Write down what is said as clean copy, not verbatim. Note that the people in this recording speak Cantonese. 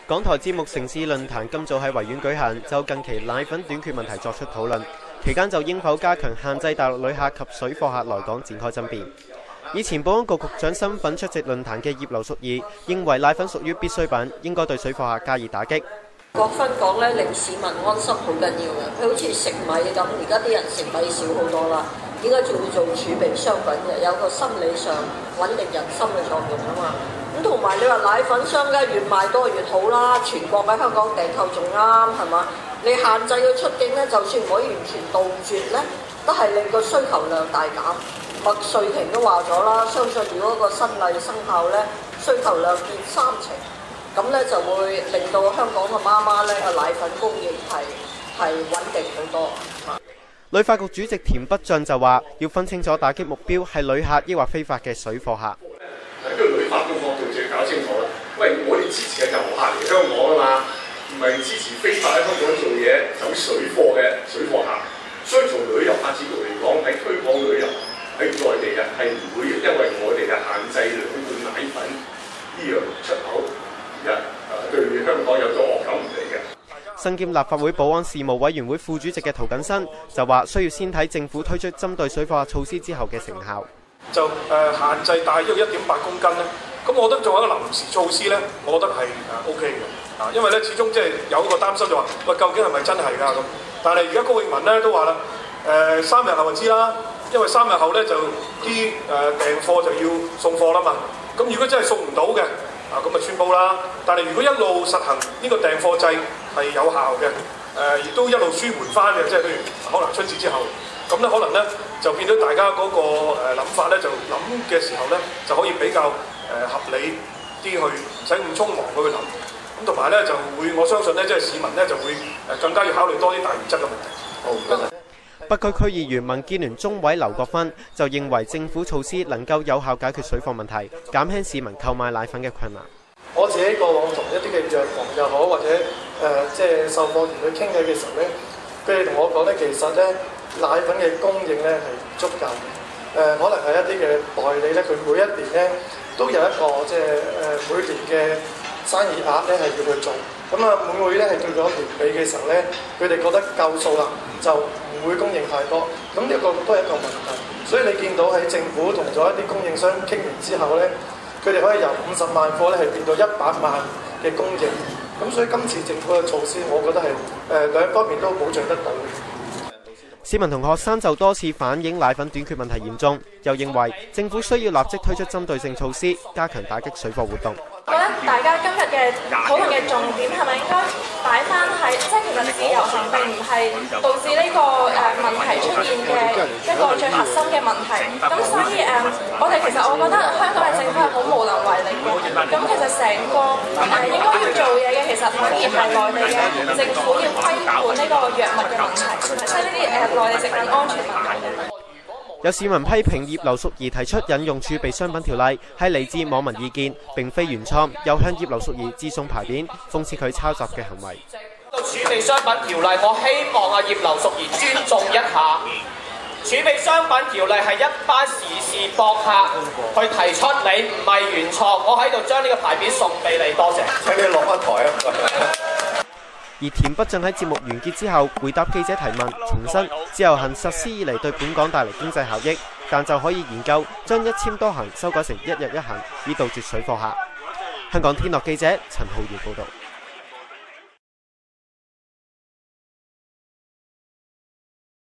港台節目城市論壇今早喺維園舉行，就近期奶粉短缺問題作出討論。期間就應否加強限制大陸旅客及水貨客來港展開爭辯。以前保安局局長身份出席論壇嘅葉劉淑儀認為奶粉屬於必需品，應該對水貨客加以打擊。 國分港咧令市民安心好緊要嘅，佢好似食米咁，而家啲人食米少好多啦，應該仲要做儲備商品嘅，有個心理上穩定人心嘅作用啊嘛。咁同埋你話奶粉商家越賣多越好啦，全國喺香港訂購仲啱係嘛？你限制佢出境咧，就算唔可以完全杜絕咧，都係令個需求量大減。麥瑞婷都話咗啦，相信如果個新例生效咧，需求量跌30%，咁咧就會令到香港嘅媽媽咧個奶粉供應係穩定好多。 旅發局主席田北俊就話：要分清楚打擊目標係旅客抑或非法嘅水貨客。 喺個旅發局角度就要搞清楚啦。喂，我哋支持嘅遊客嚟香港啊嘛，唔係支持非法喺香港做嘢走水貨嘅水貨客。所以從旅遊發展局嚟講，喺推廣旅遊喺內地嘅係唔會因為我哋嘅限制兩罐奶粉呢樣出口而對香港有咗惡感唔嚟嘅。 身兼立法會保安事務委員會副主席嘅涂謹申就話：需要先睇政府推出針對水貨客措施之後嘅成效。 就限制大約1.8公斤咧，咁我覺得做一個臨時措施咧，我覺得係OK 嘅，因為咧始終即係有一個擔心就話，喂究竟係咪真係㗎咁？但係而家高永文咧都話啦，3日後就知啦，因為3日後咧就啲訂貨就要送貨啦嘛，咁如果真係送唔到嘅，咁咪宣佈啦。但係如果一路實行呢個訂貨制係有效嘅，亦都一路舒緩翻嘅，即係譬如可能春節之後。咁咧可能咧就變咗大家嗰個諗法咧，就諗嘅時候咧就可以比較合理啲去，唔使咁匆忙去諗。咁同埋咧就會我相信咧，即係市民咧就會更加要考慮多啲大原則嘅問題。好，唔該晒。 北區區議員民建聯中委劉國勳就認為政府措施能夠有效解決水貨問題，減輕市民購買奶粉嘅困難。 我自己過往同一啲嘅藥房又好，或者即係售貨員去傾偈嘅時候咧，佢哋同我講咧，其實咧奶粉嘅供應咧係唔足夠嘅。可能係一啲嘅代理咧，佢每一年咧都有一個即係每年嘅生意額咧係要去做。咁每咧係到咗年尾嘅時候咧，佢哋覺得夠數啦，就唔會供應太多。咁呢個都係一個問題。所以你見到喺政府同咗一啲供應商傾完之後咧，佢哋可以由50萬貨咧係變到100萬嘅供應。咁所以今次政府嘅措施，我覺得係兩方面都保障得到。 市民同學生就多次反映奶粉短缺問題嚴重，又認為政府需要立即推出針對性措施，加強打擊水貨活動。 覺得大家今日嘅討論嘅重點係咪應該擺翻喺，即係其實自由行並唔係導致呢個問題出現嘅一個最核心嘅問題。咁所以我覺得香港嘅政府係好無能為力嘅。咁其實成個應該要做嘢嘅，其實反而係內地嘅政府要規管呢個藥物嘅問題，即係呢啲內地食品安全問題。 有市民批評葉劉淑儀提出引用儲備商品條例係嚟自網民意見，並非原創，又向葉劉淑儀致送牌匾，諷刺佢抄襲嘅行為。 儲備商品條例，我希望葉劉淑儀尊重一下。儲備商品條例係一班時事博客去提出，你唔係原創，我喺度將呢個牌匾送俾你，多謝。 請你落一台啊！ 而田北俊喺節目完結之後回答記者提問，重申自由行實施以嚟對本港帶嚟經濟效益，但就可以研究將1000多行修改成1日1行，以杜絕水貨客。香港天樂記者陳浩源報導。